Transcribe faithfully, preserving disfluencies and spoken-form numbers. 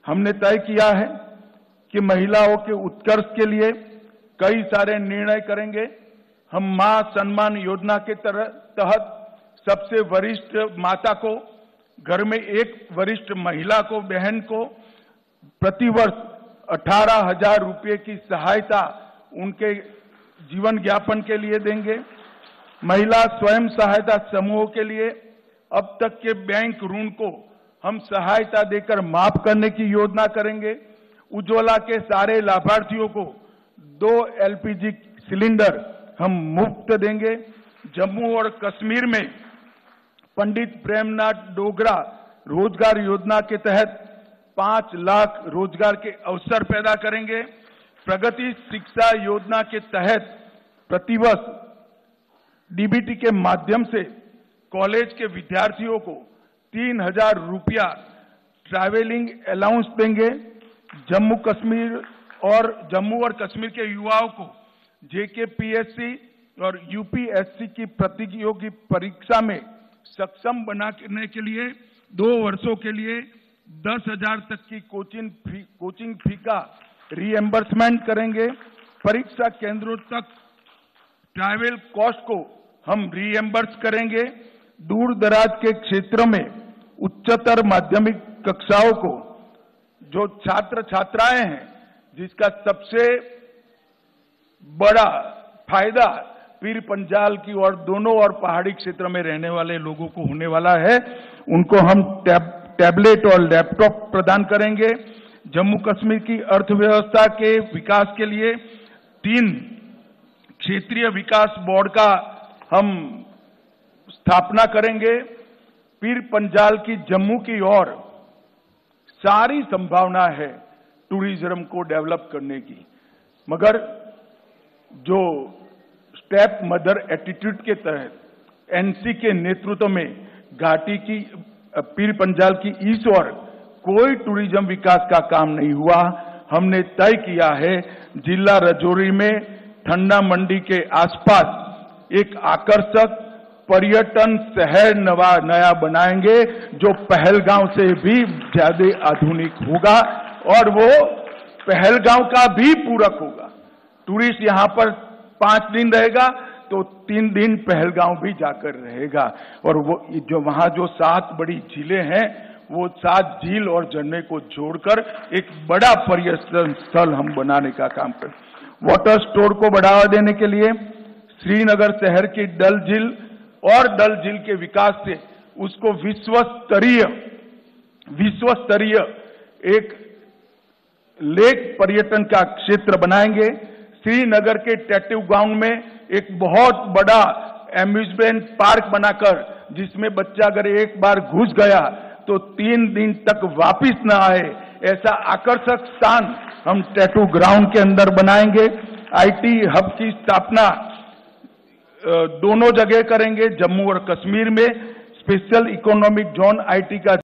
हमने तय किया है कि महिलाओं के उत्कर्ष के लिए कई सारे निर्णय करेंगे। हम मां सम्मान योजना के तहत सबसे वरिष्ठ माता को, घर में एक वरिष्ठ महिला को, बहन को प्रतिवर्ष अठारह हजार रुपये की सहायता उनके जीवन यापन के लिए देंगे। महिला स्वयं सहायता समूहों के लिए अब तक के बैंक ऋण को हम सहायता देकर माफ करने की योजना करेंगे। उज्ज्वला के सारे लाभार्थियों को दो एलपीजी सिलेंडर हम मुफ्त देंगे। जम्मू और कश्मीर में पंडित प्रेमनाथ डोगरा रोजगार योजना के तहत पांच लाख रोजगार के अवसर पैदा करेंगे। प्रगति शिक्षा योजना के तहत प्रतिवर्ष डीबीटी के माध्यम से कॉलेज के विद्यार्थियों को तीन हजार रुपया ट्रैवलिंग अलाउंस देंगे। जम्मू कश्मीर और जम्मू और कश्मीर के युवाओं को जेकेपीएससी और यूपीएससी की प्रतियोगी परीक्षा में सक्षम बनाने के लिए दो वर्षों के लिए दस हजार तक की कोचिंग फी कोचिंग फी का रीएम्बर्समेंट करेंगे। परीक्षा केंद्रों तक ट्रैवल कॉस्ट को हम रीएम्बर्स करेंगे। दूर दराज के क्षेत्रों में उच्चतर माध्यमिक कक्षाओं को जो छात्र छात्राएं हैं, जिसका सबसे बड़ा फायदा पीर पंजाल की और दोनों और पहाड़ी क्षेत्र में रहने वाले लोगों को होने वाला है, उनको हम टैब टैबलेट और लैपटॉप प्रदान करेंगे। जम्मू कश्मीर की अर्थव्यवस्था के विकास के लिए तीन क्षेत्रीय विकास बोर्ड का हम स्थापना करेंगे। पीर पंजाल की जम्मू की ओर सारी संभावना है टूरिज्म को डेवलप करने की, मगर जो स्टेप मदर एटीट्यूड के तहत एनसी के नेतृत्व में घाटी की पीर पंजाल की इस ओर कोई टूरिज्म विकास का काम नहीं हुआ। हमने तय किया है जिला राजौरी में ठंडा मंडी के आसपास एक आकर्षक पर्यटन शहर नवा नया बनाएंगे जो पहलगांव से भी ज्यादा आधुनिक होगा और वो पहलगांव का भी पूरक होगा। टूरिस्ट यहां पर पांच दिन रहेगा तो तीन दिन पहलगांव भी जाकर रहेगा और वो जो वहां जो सात बड़ी झीलें हैं वो सात झील और झरने को जोड़कर एक बड़ा पर्यटन स्थल हम बनाने का काम करें। वाटर स्टोर को बढ़ावा देने के लिए श्रीनगर शहर की डल झील और डल झील के विकास से उसको विश्व स्तरीय विश्व स्तरीय एक लेक पर्यटन का क्षेत्र बनाएंगे। श्रीनगर के टैटू ग्राउंड में एक बहुत बड़ा एम्यूजमेंट पार्क बनाकर जिसमें बच्चा अगर एक बार घुस गया तो तीन दिन तक वापिस न आए, ऐसा आकर्षक स्थान हम टैटू ग्राउंड के अंदर बनाएंगे। आईटी हब की स्थापना दोनों जगह करेंगे। जम्मू और कश्मीर में स्पेशल इकोनॉमिक जोन आईटी का